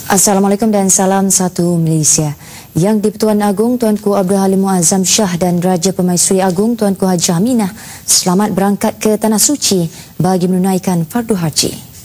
Assalamualaikum dan salam satu Malaysia. Yang di-Pertuan Agong Tuanku Abdul Halim Muazzam Shah dan Raja Pemaisuri Agong Tuanku Haji Aminah selamat berangkat ke Tanah Suci bagi menunaikan fardu haji.